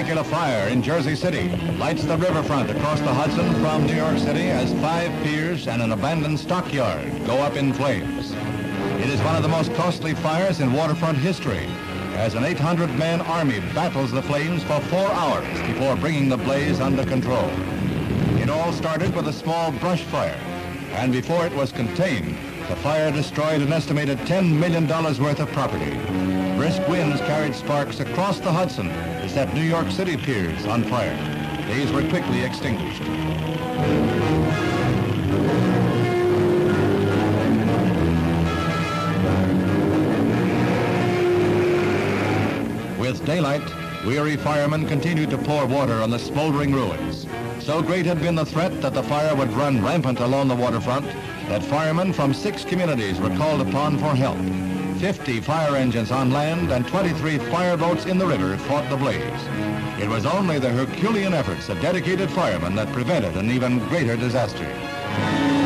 spectacular fire in Jersey City lights the riverfront across the Hudson from New York City as 5 piers and an abandoned stockyard go up in flames. It is one of the most costly fires in waterfront history, as an 800-man army battles the flames for 4 hours before bringing the blaze under control. It all started with a small brush fire, and before it was contained, the fire destroyed an estimated $10 million worth of property. Brisk winds carried sparks across the Hudson to set New York City piers on fire. These were quickly extinguished. With daylight, weary firemen continued to pour water on the smoldering ruins. So great had been the threat that the fire would run rampant along the waterfront that firemen from 6 communities were called upon for help. 50 fire engines on land and 23 fireboats in the river fought the blaze. It was only the Herculean efforts of dedicated firemen that prevented an even greater disaster.